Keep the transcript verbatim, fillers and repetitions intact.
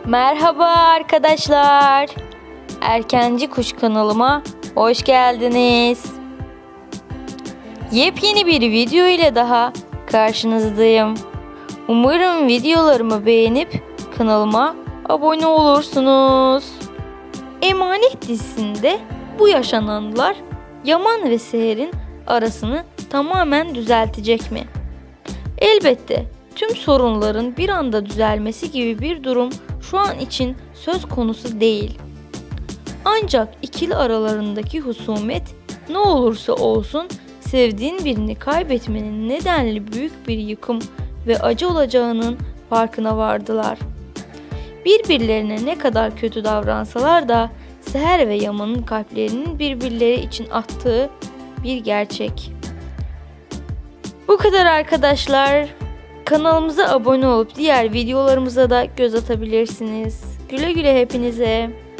Merhaba arkadaşlar. Erkenci Kuş kanalıma hoş geldiniz. Yepyeni bir video ile daha karşınızdayım. Umarım videolarımı beğenip kanalıma abone olursunuz. Emanet dizisinde bu yaşananlar Yaman ve Seher'in arasını tamamen düzeltecek mi? Elbette tüm sorunların bir anda düzelmesi gibi bir durum şu an için söz konusu değil. Ancak ikili aralarındaki husumet ne olursa olsun sevdiğin birini kaybetmenin nedenli büyük bir yıkım ve acı olacağının farkına vardılar. Birbirlerine ne kadar kötü davransalar da Seher ve Yaman'ın kalplerinin birbirleri için attığı bir gerçek. Bu kadar arkadaşlar. Kanalımıza abone olup diğer videolarımıza da göz atabilirsiniz. Güle güle hepinize.